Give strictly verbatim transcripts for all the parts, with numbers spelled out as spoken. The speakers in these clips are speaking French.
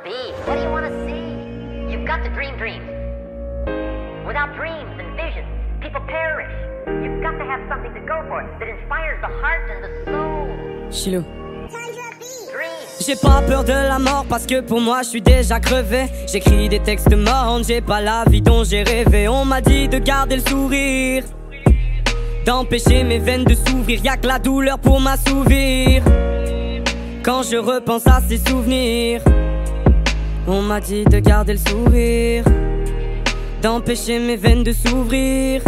be? What do you want to see? You've got to dream dreams. Without dreams and visions, people perish. You've got to have something to go for that inspires the heart and the soul. Chilo. Dreams. J'ai pas peur de la mort parce que pour moi je suis déjà crevé. J'écris des textes morts, j'ai pas la vie dont j'ai rêvé. On m'a dit de garder le sourire, d'empêcher mes veines de s'ouvrir. Y'a que la douleur pour m'assouvir. Quand je repense à ces souvenirs, on m'a dit de garder le sourire, d'empêcher mes veines de s'ouvrir.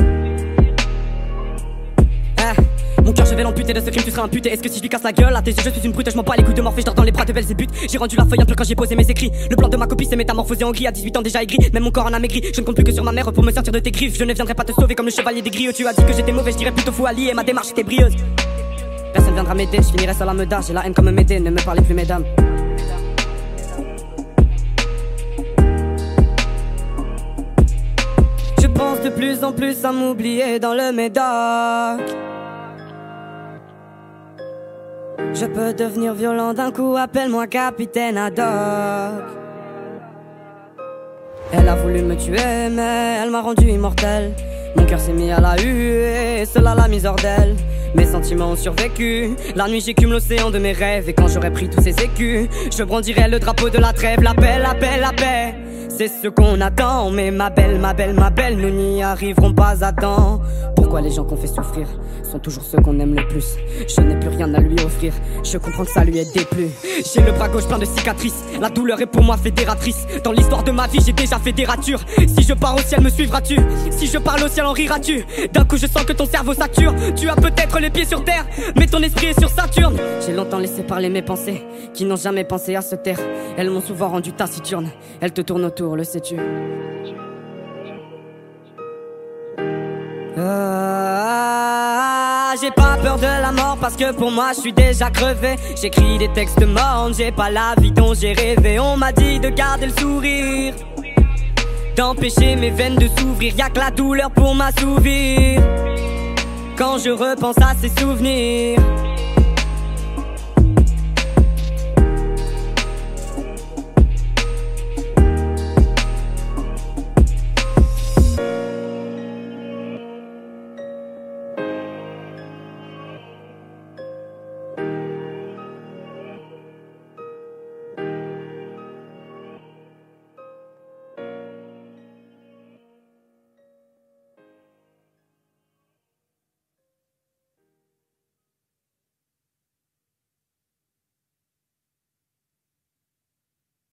Eh, mon cœur je vais l'amputer, de ce crime tu seras imputé. Est-ce que si je lui casse la gueule à tes yeux je suis une brute? Je m'en bats les couilles de Morphée, je dors dans les bras de Belzébuth. J'ai rendu la feuille un peu quand j'ai posé mes écrits. Le plan de ma copie s'est métamorphosé en gris. À dix-huit ans déjà aigri, même mon corps en a maigri. Je ne compte plus que sur ma mère pour me sortir de tes griffes. Je ne viendrai pas te sauver comme le chevalier des griots. Tu as dit que j'étais mauvais, je dirais plutôt fou allié. Et ma démarche était brieuse. Personne viendra m'aider, je finirai seul à me dar. J'ai la haine comme m'aider, ne me parlez plus mesdames. Je pense de plus en plus à m'oublier dans le Médoc. Je peux devenir violent d'un coup, appelle-moi capitaine Haddock. Elle a voulu me tuer mais elle m'a rendu immortel. Mon cœur s'est mis à la huée et cela la mise hors d'elle. Mes sentiments ont survécu. La nuit j'écume l'océan de mes rêves. Et quand j'aurai pris tous ces écus, je brandirai le drapeau de la trêve. La paix, la paix, la paix, c'est ce qu'on attend. Mais ma belle, ma belle, ma belle, nous n'y arriverons pas à temps. Pourquoi les gens qu'on fait souffrir sont toujours ceux qu'on aime le plus? Je n'ai plus rien à lui offrir, je comprends que ça lui est déplu. J'ai le bras gauche plein de cicatrices, la douleur est pour moi fédératrice. Dans l'histoire de ma vie j'ai déjà fait des ratures. Si je pars au ciel me suivras-tu? Si je parle au ciel en riras-tu? D'un coup je sens que ton cerveau sature. Tu as peut-être les pieds sur terre, mais ton esprit est sur Saturne. J'ai longtemps laissé parler mes pensées, qui n'ont jamais pensé à se taire. Elles m'ont souvent rendu taciturne, elles te tournent autour, le sais-tu? Ah, j'ai pas peur de la mort parce que pour moi je suis déjà crevé. J'écris des textes morts, j'ai pas la vie dont j'ai rêvé. On m'a dit de garder le sourire, d'empêcher mes veines de s'ouvrir. Y'a que la douleur pour m'assouvir. Quand je repense à ces souvenirs,